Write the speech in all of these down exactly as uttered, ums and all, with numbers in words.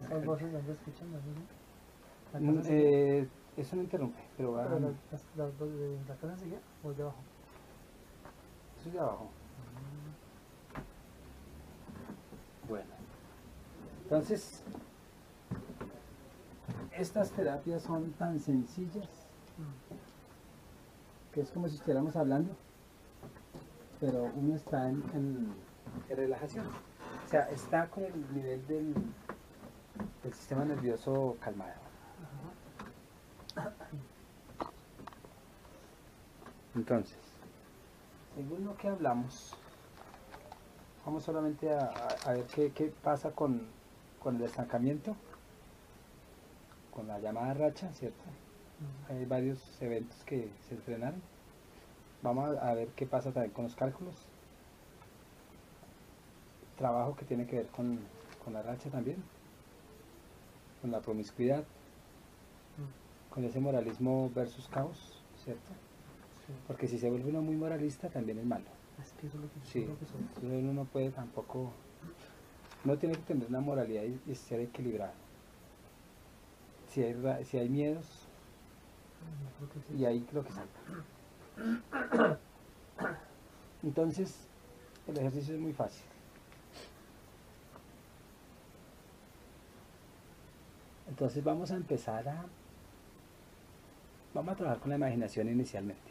Hay voces donde escuchan, ¿no? La Mm, casa sigue. eh, eso no interrumpe, pero va. Pero las, las, las dos de la casa sigue o de abajo. Eso es de abajo. Bueno, entonces, estas terapias son tan sencillas que es como si estuviéramos hablando, pero uno está en, en, en relajación. O sea, está con el nivel del, del sistema nervioso calmado. Entonces, según lo que hablamos, vamos solamente a, a, a ver qué, qué pasa con, con el estancamiento, con la llamada racha, ¿cierto? Hay varios eventos que se frenaron. Vamos a, a ver qué pasa también con los cálculos. Trabajo que tiene que ver con, con la racha también, con la promiscuidad, con ese moralismo versus caos, ¿cierto? Sí. Porque si se vuelve uno muy moralista también es malo. Es que eso es lo que yo Sí, creo que soy. entonces uno no puede tampoco, uno tiene que tener una moralidad y, y ser equilibrado. Si hay, ra- si hay miedos, Yo creo que sí. y ahí creo que salta. Entonces, el ejercicio es muy fácil. Entonces vamos a empezar a, vamos a trabajar con la imaginación inicialmente.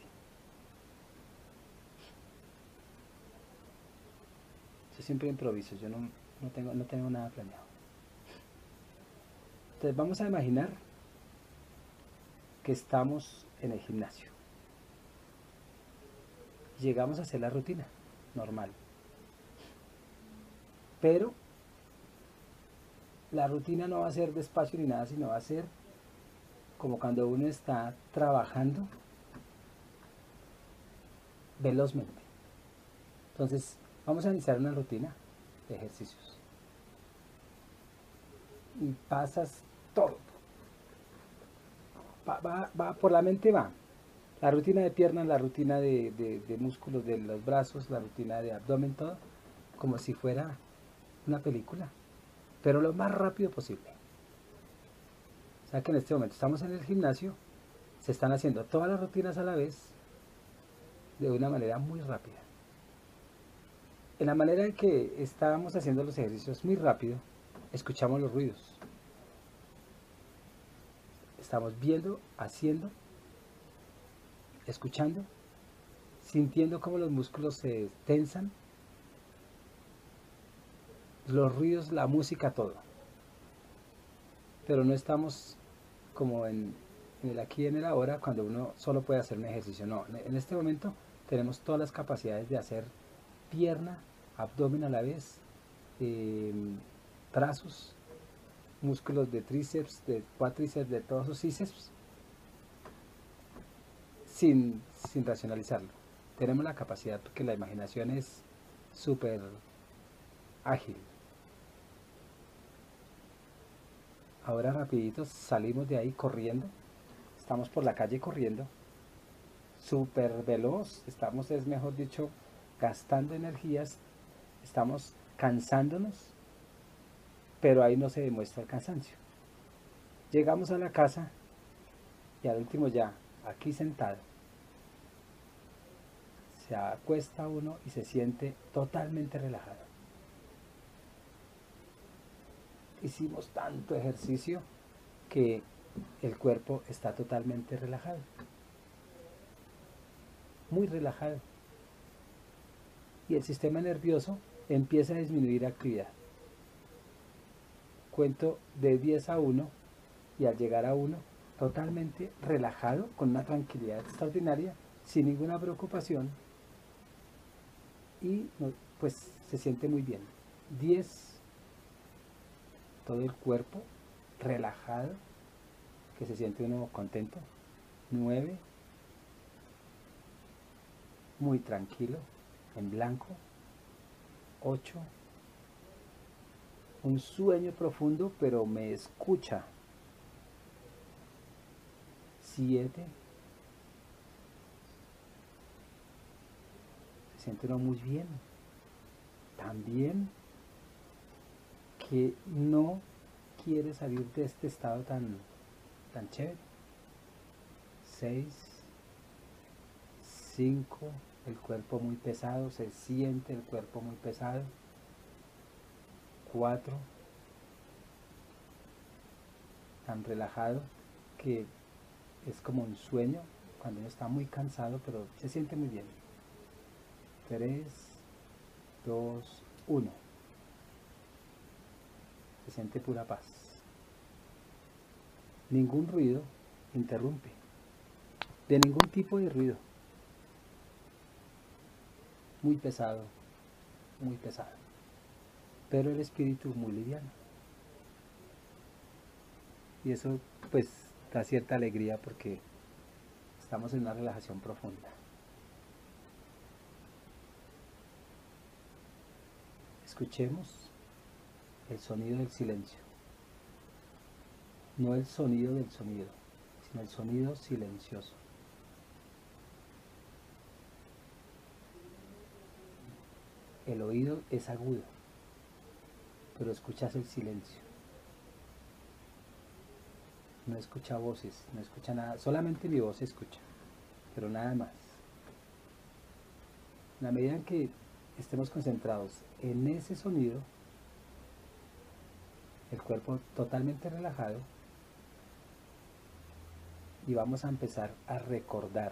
Yo siempre improviso, yo no, no, tengo, no tengo nada planeado. Entonces vamos a imaginar que estamos en el gimnasio. Llegamos a hacer la rutina normal. Pero la rutina no va a ser despacio ni nada, sino va a ser como cuando uno está trabajando velozmente. Entonces, vamos a iniciar una rutina de ejercicios. Y pasas todo. Va, va, va por la mente va. La rutina de piernas, la rutina de, de, de músculos de los brazos, la rutina de abdomen, todo, como si fuera una película, pero lo más rápido posible. O sea que en este momento estamos en el gimnasio, se están haciendo todas las rutinas a la vez, de una manera muy rápida. En la manera en que estábamos haciendo los ejercicios muy rápido, escuchamos los ruidos. Estamos viendo, haciendo, escuchando, sintiendo cómo los músculos se tensan, los ruidos, la música, todo. Pero no estamos como en, en el aquí y en el ahora, cuando uno solo puede hacer un ejercicio. No, en este momento tenemos todas las capacidades de hacer pierna, abdomen a la vez, eh, brazos, músculos de tríceps, de cuádriceps, de todos sus bíceps, sin, sin racionalizarlo. Tenemos la capacidad porque la imaginación es súper ágil. Ahora rapidito salimos de ahí corriendo, estamos por la calle corriendo, súper veloz, estamos, es mejor dicho, gastando energías, estamos cansándonos, pero ahí no se demuestra el cansancio. Llegamos a la casa y al último ya, aquí sentado, se acuesta uno y se siente totalmente relajado. Hicimos tanto ejercicio que el cuerpo está totalmente relajado, muy relajado. Y el sistema nervioso empieza a disminuir actividad. Cuento de diez a uno y al llegar a uno, totalmente relajado, con una tranquilidad extraordinaria, sin ninguna preocupación y pues se siente muy bien. diez, todo el cuerpo relajado, que se siente uno contento. nueve, muy tranquilo, en blanco. ocho, un sueño profundo, pero me escucha. siete, se siente uno muy bien. También que no quiere salir de este estado tan, tan chévere. Seis, cinco, el cuerpo muy pesado, se siente el cuerpo muy pesado. Cuatro, tan relajado que es como un sueño cuando uno está muy cansado, pero se siente muy bien. Tres, dos, uno. Se siente pura paz. Ningún ruido interrumpe. De ningún tipo de ruido. Muy pesado, muy pesado. Pero el espíritu muy liviano. Y eso pues da cierta alegría porque estamos en una relajación profunda. Escuchemos el sonido del silencio. No el sonido del sonido, sino el sonido silencioso. El oído es agudo, pero escuchas el silencio. No escucha voces, no escucha nada, solamente mi voz se escucha, pero nada más. En la medida en que estemos concentrados en ese sonido, el cuerpo totalmente relajado, y vamos a empezar a recordar,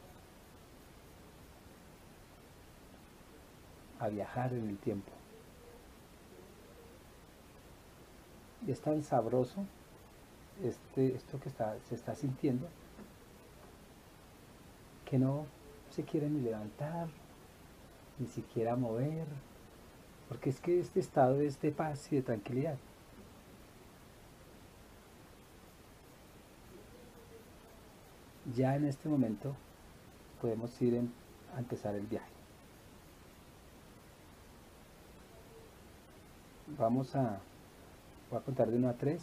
a viajar en el tiempo. Y es tan sabroso este, esto que está, se está sintiendo, que no se quiere ni levantar, ni siquiera mover, porque es que este estado es de paz y de tranquilidad. Ya en este momento podemos ir en, a empezar el viaje. Vamos a, voy a contar de uno a tres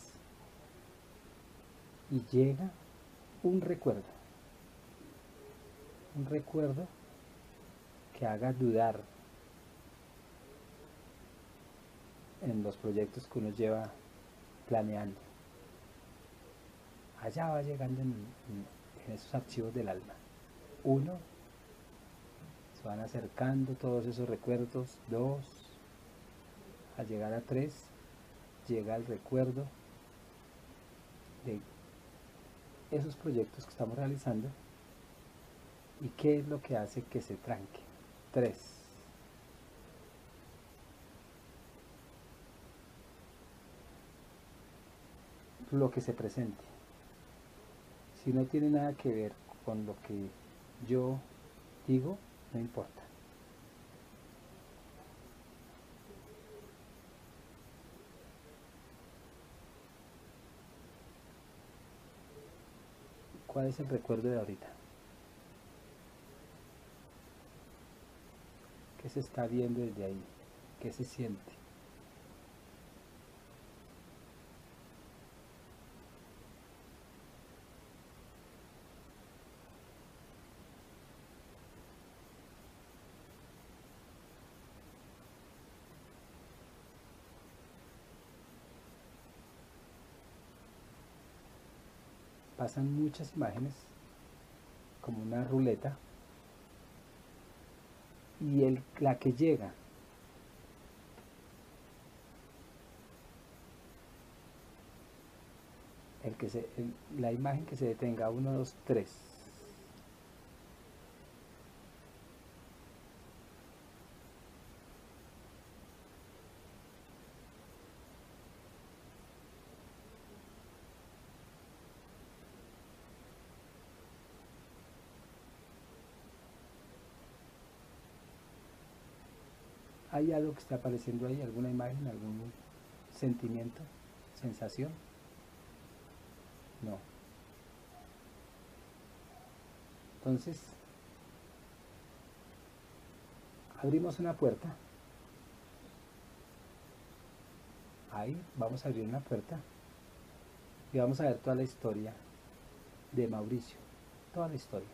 y llega un recuerdo, un recuerdo que haga dudar en los proyectos que uno lleva planeando. Allá va llegando en, en, en esos archivos del alma. Uno, se van acercando todos esos recuerdos. Dos, al llegar a tres, llega el recuerdo de esos proyectos que estamos realizando y qué es lo que hace que se tranque. Tres. Lo que se presente. Si no tiene nada que ver con lo que yo digo, no importa. ¿Cuál es el recuerdo de ahorita? ¿Qué se está viendo desde ahí? ¿Qué se siente? Pasan muchas imágenes como una ruleta y el, la que llega el que se, el, la imagen que se detenga, uno, dos, tres. ¿Hay algo que está apareciendo ahí? ¿Alguna imagen? ¿Algún sentimiento? ¿Sensación? No. Entonces, abrimos una puerta. Ahí vamos a abrir una puerta y vamos a ver toda la historia de Mauricio. Toda la historia.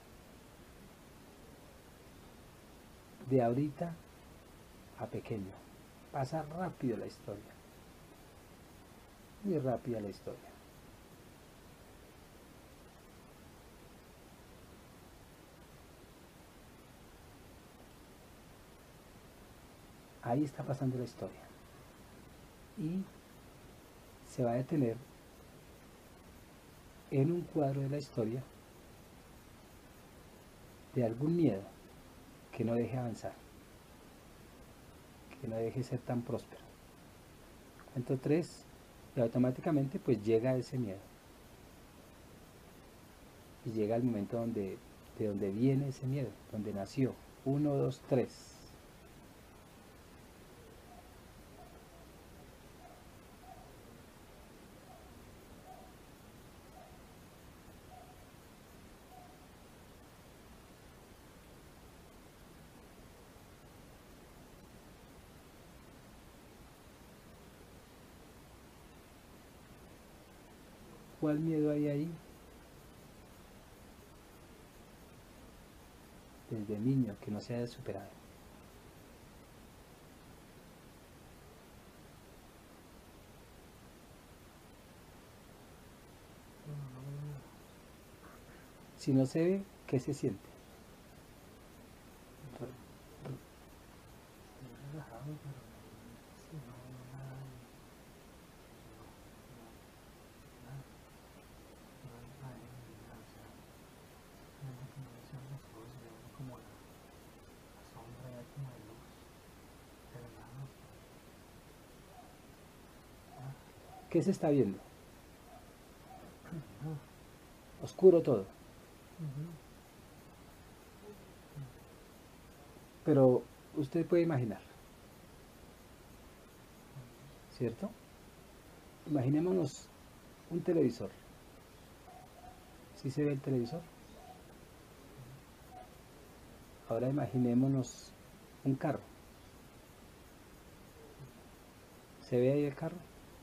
De ahorita a pequeño. Pasa rápido la historia. muy rápida la historia. Ahí está pasando la historia. Y se va a detener en un cuadro de la historia de algún miedo que no deje avanzar, que no deje ser tan próspero. Cuento tres y automáticamente pues llega ese miedo. Y llega el momento donde, de donde viene ese miedo, donde nació. Uno, dos, tres. ¿Cuál miedo hay ahí? Desde niño, que no se haya superado. Si no se ve, ¿qué se siente? Estoy relajado, pero sí, no, no, nada, no, no, nada, no hay pared ni nada, o sea, simplemente que no me cierro los ojos y veo como la, la sombra ya como de luz, pero nada más, nada, ¿Qué se está viendo? no, Oscuro todo. ujú, Pero usted puede imaginar, ¿cierto? Imaginémonos un televisor. ¿Sí se ve el televisor? Ahora imaginémonos un carro. ¿Se ve ahí el carro?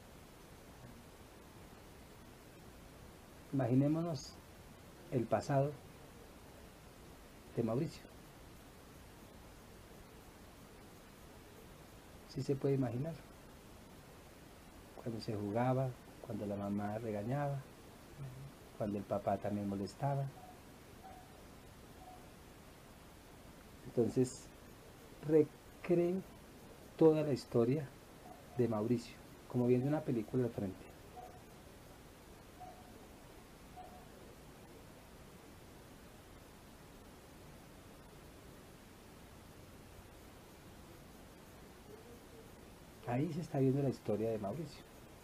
Imaginémonos el pasado de Mauricio. ¿Sí se puede imaginar? Cuando se jugaba, cuando la mamá regañaba, cuando el papá también molestaba. Entonces, recree toda la historia de Mauricio, como viendo una película de frente. Ahí se está viendo la historia de Mauricio.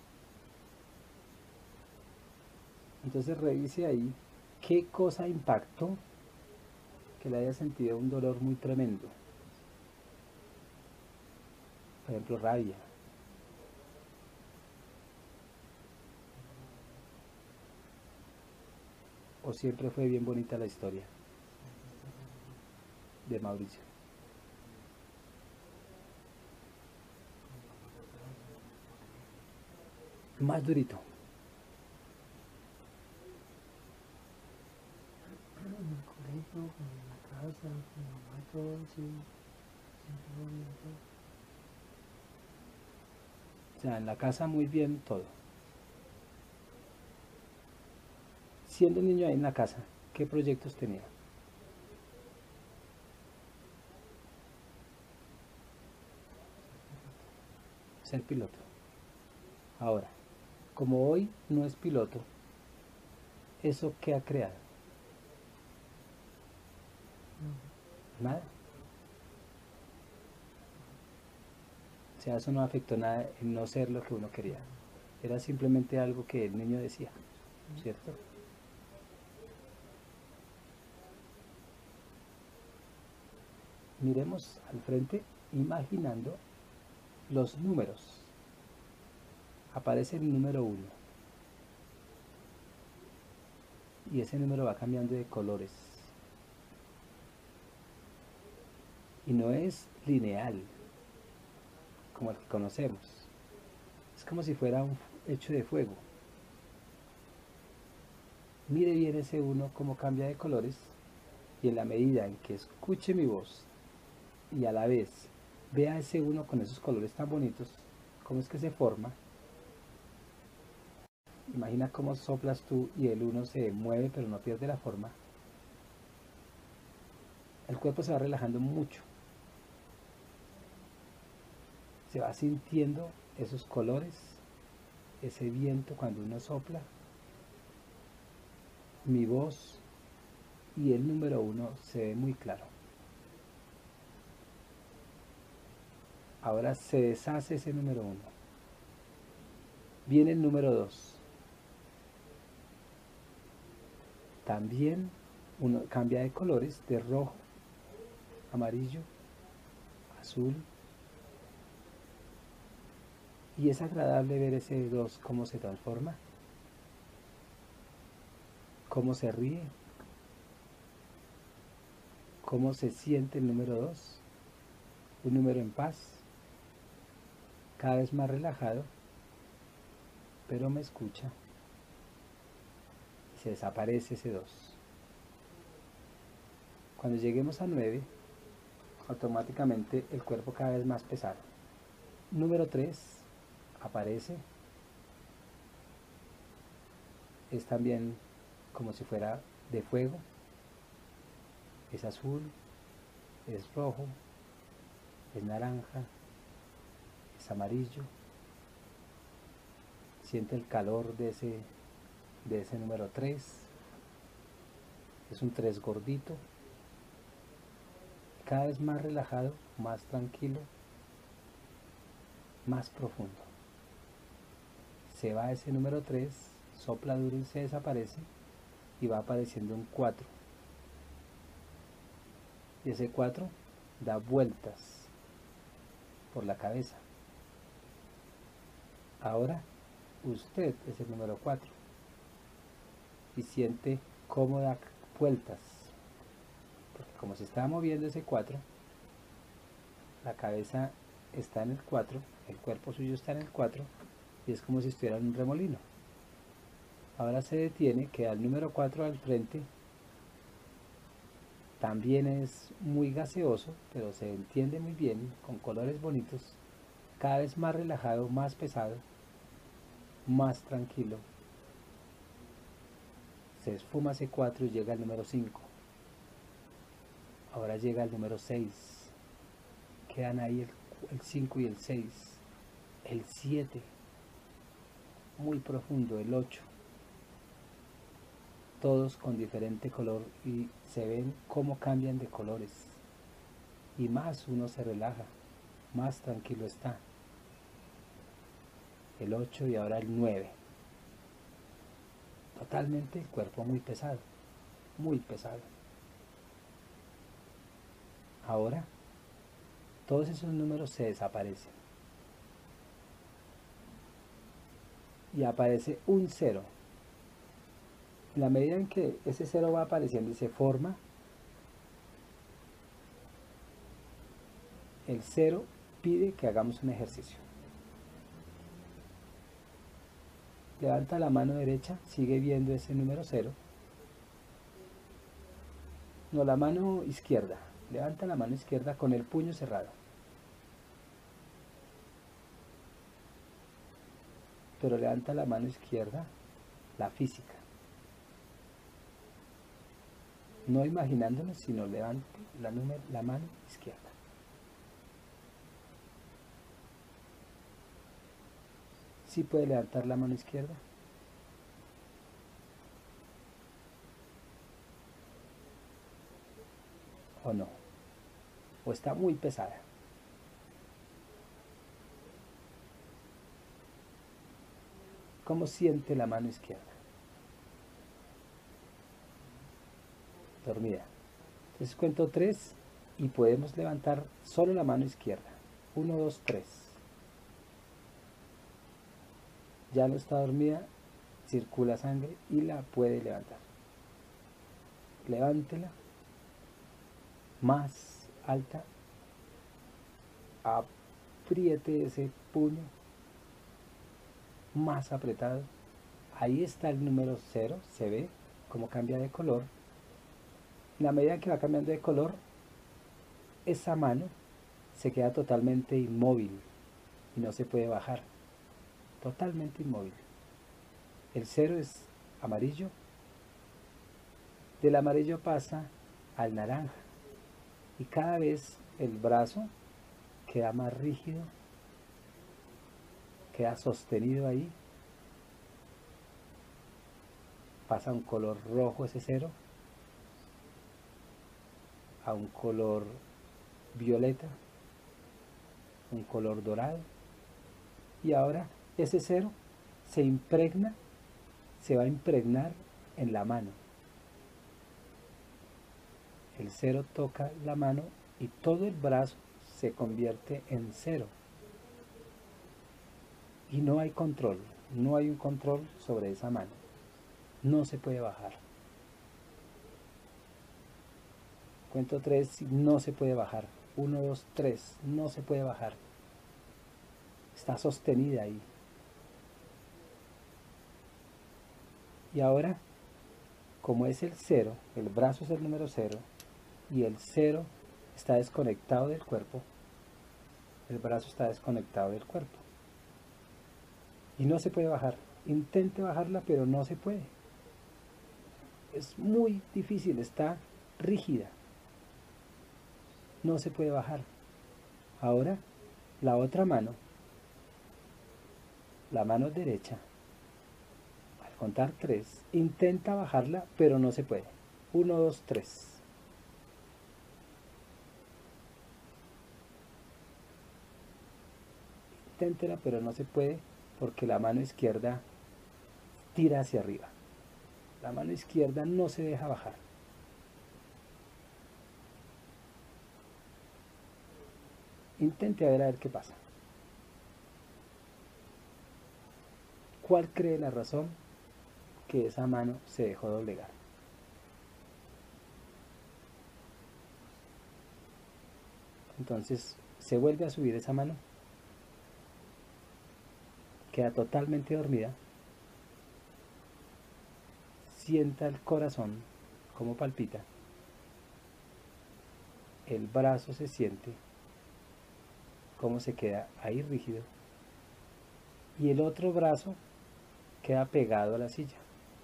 Entonces revise ahí qué cosa impactó que le haya sentido un dolor muy tremendo. Por ejemplo, rabia. O siempre fue bien bonita la historia de Mauricio. Más durito. en el colegio, en la casa, con mi mamá y todo, sí, siempre fue bien todo. O sea, en la casa muy bien todo. Siendo niño ahí en la casa, ¿qué proyectos tenía? Ser piloto. Ahora, como hoy no es piloto, ¿eso qué ha creado? No, Nada. O sea, eso no afectó nada en no ser lo que uno quería. Era simplemente algo que el niño decía, ¿cierto? Miremos al frente imaginando los números. Aparece el número uno y ese número va cambiando de colores y no es lineal como el que conocemos, es como si fuera un hecho de fuego. Mire bien ese uno cómo cambia de colores y en la medida en que escuche mi voz y a la vez vea ese uno con esos colores tan bonitos, cómo es que se forma, Imagina cómo soplas tú y el uno se mueve pero no pierde la forma. El cuerpo se va relajando mucho. Se va sintiendo esos colores, ese viento cuando uno sopla, mi voz y el número uno se ve muy claro. Ahora se deshace ese número uno. Viene el número dos. También uno cambia de colores, de rojo, amarillo, azul. Y es agradable ver ese dos cómo se transforma, cómo se ríe, cómo se siente el número dos, un número en paz, cada vez más relajado, pero me escucha. Se desaparece ese dos. Cuando lleguemos a nueve, automáticamente el cuerpo cada vez más pesado. Número tres aparece. Es también como si fuera de fuego. Es azul, es rojo, es naranja, es amarillo. Siente el calor de ese, de ese número tres. Es un tres gordito. Cada vez más relajado, más tranquilo, más profundo. Se va ese número tres, sopla duro y se desaparece y va apareciendo un cuatro. Y ese cuatro da vueltas por la cabeza. Ahora usted es el número cuatro y siente cómo da vueltas. Porque como se está moviendo ese cuatro, la cabeza está en el cuatro, el cuerpo suyo está en el cuatro y es como si estuviera en un remolino. Ahora se detiene, queda el número cuatro al frente. También es muy gaseoso, pero se entiende muy bien, con colores bonitos, cada vez más relajado, más pesado, más tranquilo. Se esfuma ese cuatro y llega al número cinco. Ahora llega el número seis. Quedan ahí el, el cinco y el seis. El siete. Muy profundo, el ocho. Todos con diferente color y se ven cómo cambian de colores. Y más uno se relaja, más tranquilo está. El ocho y ahora el nueve. Totalmente el cuerpo muy pesado, muy pesado. Ahora todos esos números se desaparecen y aparece un cero. En la medida en que ese cero va apareciendo y se forma, el cero pide que hagamos un ejercicio. Levanta la mano derecha, sigue viendo ese número cero. No, la mano izquierda. Levanta la mano izquierda con el puño cerrado. Pero levanta la mano izquierda, la física. No imaginándonos, sino levante la, número, la mano izquierda. ¿Sí puede levantar la mano izquierda? ¿O no? ¿O está muy pesada? ¿Cómo siente la mano izquierda? Dormida. Entonces cuento tres y podemos levantar solo la mano izquierda. Uno, dos, tres. Ya no está dormida, circula sangre y la puede levantar. Levántela más alta, apriete ese puño más apretado. Ahí está el número cero, se ve cómo cambia de color. En la medida que va cambiando de color, esa mano se queda totalmente inmóvil y no se puede bajar. Totalmente inmóvil. El cero es amarillo. Del amarillo pasa al naranja. Y cada vez el brazo queda más rígido, queda sostenido ahí. Pasa a un color rojo ese cero, a un color violeta, un color dorado. Y ahora ese cero se impregna, se va a impregnar en la mano. El cero toca la mano y todo el brazo se convierte en cero. Y no hay control, no hay un control sobre esa mano. No se puede bajar. Cuento tres, no se puede bajar. Uno, dos, tres, no se puede bajar. Está sostenida ahí. Y ahora, como es el cero, el brazo es el número cero, y el cero está desconectado del cuerpo, el brazo está desconectado del cuerpo. Y no se puede bajar. Intente bajarla, pero no se puede. Es muy difícil, está rígida. No se puede bajar. Ahora, la otra mano, la mano derecha, al contar tres, intenta bajarla, pero no se puede. Uno, dos, tres. Inténtela, pero no se puede porque la mano izquierda tira hacia arriba. La mano izquierda no se deja bajar. Intente a ver a ver qué pasa. ¿Cuál cree la razón que esa mano se dejó doblegar? Entonces se vuelve a subir esa mano, queda totalmente dormida, sienta el corazón como palpita, el brazo se siente como se queda ahí rígido y el otro brazo queda pegado a la silla.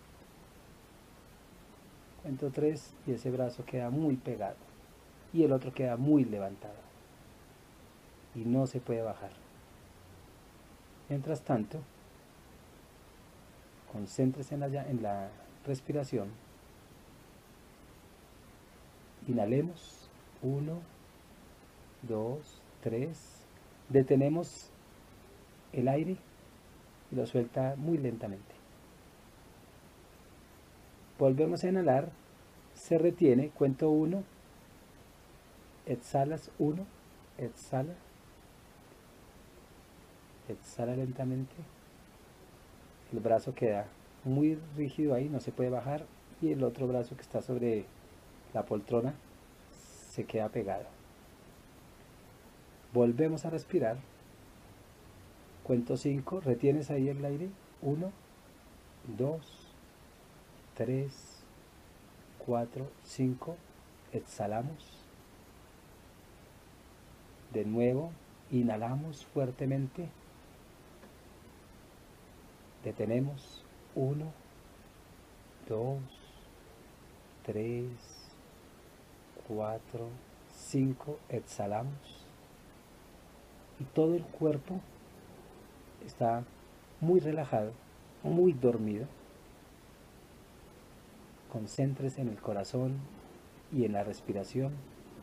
Cuento tres y ese brazo queda muy pegado y el otro queda muy levantado y no se puede bajar. Mientras tanto, concéntrese en la, en la respiración. Inhalemos. Uno, dos, tres. Detenemos el aire y lo suelta muy lentamente. Volvemos a inhalar. Se retiene. Cuento uno. Exhalas uno. Exhala. Exhala lentamente. El brazo queda muy rígido ahí, no se puede bajar. Y el otro brazo que está sobre la poltrona se queda pegado. Volvemos a respirar. Cuento cinco. Retienes ahí el aire. uno, dos, tres, cuatro, cinco. Exhalamos. De nuevo, inhalamos fuertemente. Detenemos. uno, dos, tres, cuatro, cinco. Exhalamos. Y todo el cuerpo está muy relajado, muy dormido. Concéntrese en el corazón y en la respiración.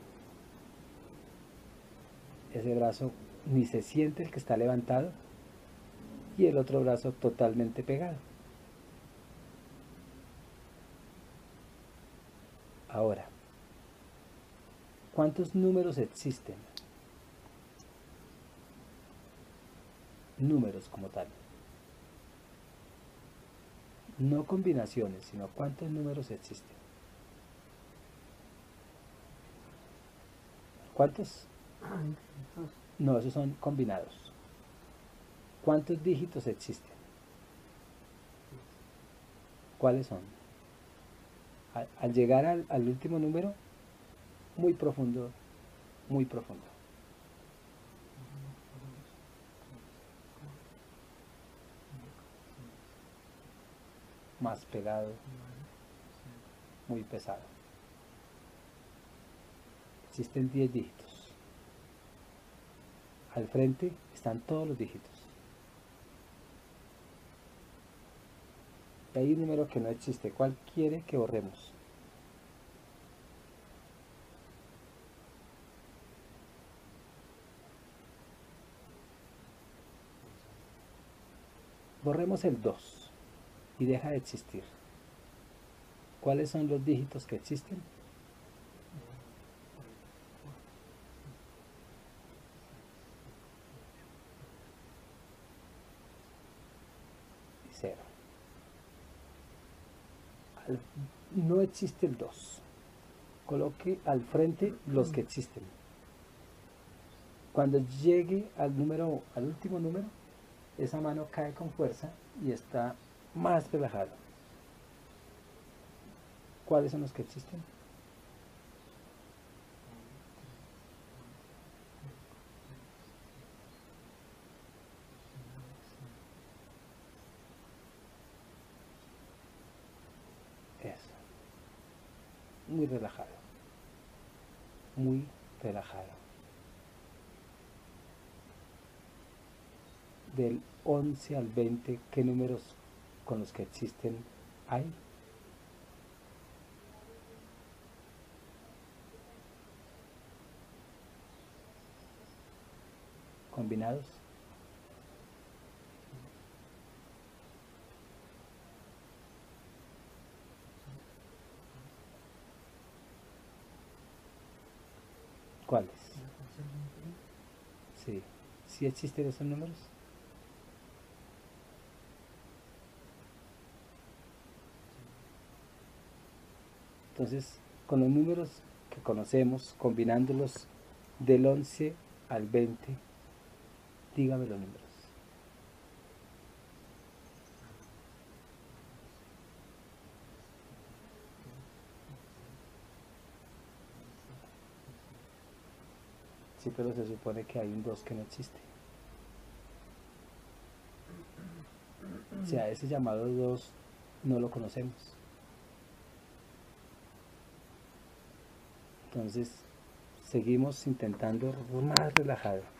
Ese brazo ni se siente el que está levantado y el otro brazo totalmente pegado. Ahora, ¿cuántos números existen? Números como tal. No combinaciones, sino cuántos números existen. ¿Cuántos? No, esos son combinados. ¿Cuántos dígitos existen? ¿Cuáles son? Al, al llegar al, al último número, muy profundo, muy profundo. más pegado, nueve, muy pesado. Existen diez dígitos. Al frente están todos los dígitos. Y hay un número que no existe. ¿Cuál quiere que borremos? Borremos el dos y deja de existir. ¿Cuáles son los dígitos que existen? Y cero. Al- no existe el dos. Coloque al frente los que existen. Cuando llegue al número, al último número, esa mano cae con fuerza y está más relajado. ¿Cuáles son los que existen? Eso. Muy relajado. Muy relajado. Del once al veinte, ¿qué números con los que existen hay? Combinados. ¿Cuáles? Sí. ¿Sí existen esos números? Entonces, con los números que conocemos, combinándolos del once al veinte, dígame los números. Sí, pero se supone que hay un dos que no existe. O sea, ese llamado dos no lo conocemos. Entonces, seguimos intentando más relajado.